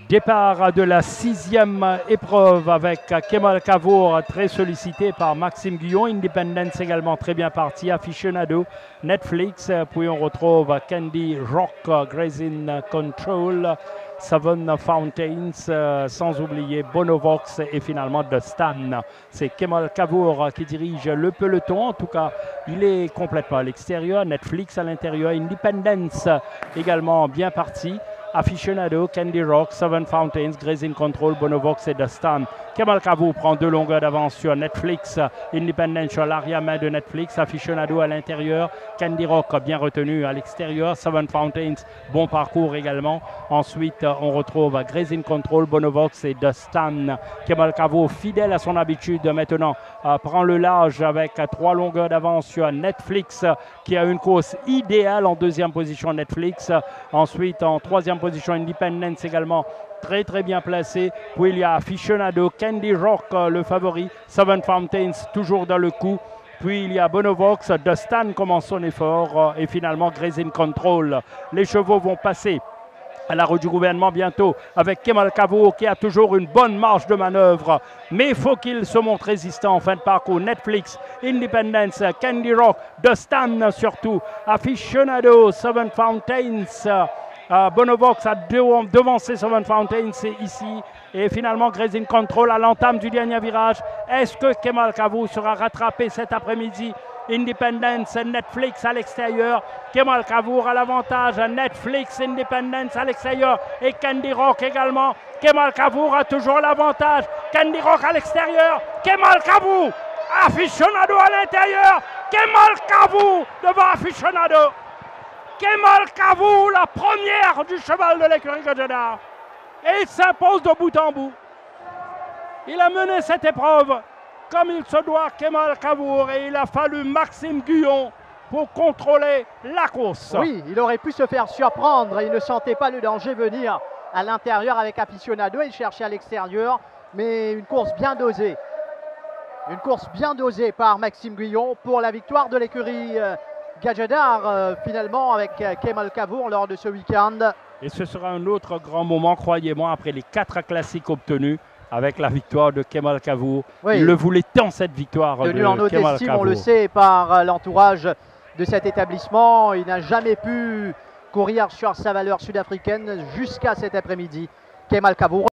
Départ de la 6e épreuve avec Kemal Kavour très sollicité par Maxime Guyon. Independence également très bien parti. Aficionado, Netflix. Puis on retrouve Candy Rock, Grazing Control, Seven Fountains, sans oublier Bonovox et finalement The Stan. C'est Kemal Kavour qui dirige le peloton. En tout cas, il est complètement à l'extérieur. Netflix à l'intérieur. Independence également bien parti. Aficionado, Candy Rock, Seven Fountains, Grazing Control, Bonovox et The Stan. Kemal Kavour prend 2 longueurs d'avance sur Netflix. Independence sur l'arrière-main de Netflix. Aficionado à l'intérieur. Candy Rock bien retenu à l'extérieur. Seven Fountains, bon parcours également. Ensuite, on retrouve Grazing Control, Bonovox et The Stan. Kemal Kavour, fidèle à son habitude maintenant, prend le large avec 3 longueurs d'avance sur Netflix, qui a une course idéale en 2e position Netflix. Ensuite, en 3e position Independence également très bien placé. Puis il y a Aficionado, Candy Rock le favori, Seven Fountains toujours dans le coup. Puis il y a Bonovox, The Stan commence son effort et finalement Grazing Control. Les chevaux vont passer à la rue du gouvernement bientôt avec Kemal Kavour qui a toujours une bonne marge de manœuvre. Mais il faut qu'il se montre résistant en fin de parcours. Netflix, Independence, Candy Rock, The Stan surtout, Aficionado, Seven Fountains. Bonovox a devancé Seven Fountains ici et finalement Grazing Control à l'entame du dernier virage. Est-ce que Kemal Kavour sera rattrapé cet après-midi? Independence, Netflix à l'extérieur. Kemal Kavour à l'avantage. Netflix, Independence à l'extérieur et Candy Rock également. Kemal Kavour a toujours l'avantage. Candy Rock à l'extérieur. Kemal Kavour, Aficionado à l'intérieur. Kemal Kavour devant Aficionado. Kemal Kavour, la première du cheval de l'écurie Gadjadar. Et il s'impose de bout en bout. Il a mené cette épreuve comme il se doit, Kemal Kavour, et il a fallu Maxime Guyon pour contrôler la course. Oui, il aurait pu se faire surprendre. Il ne sentait pas le danger venir à l'intérieur avec Aficionado. Il cherchait à l'extérieur, mais une course bien dosée. Une course bien dosée par Maxime Guyon pour la victoire de l'écurie Gadjadar, finalement, avec Kemal Kavour lors de ce week-end. Et ce sera un autre grand moment, croyez-moi, après les 4 classiques obtenus avec la victoire de Kemal Kavour. Oui. Il le voulait tant, cette victoire tenu de en haute Kemal estime, Kavour. on le sait, par l'entourage de cet établissement. Il n'a jamais pu courir sur sa valeur sud-africaine jusqu'à cet après-midi. Kemal Kavour.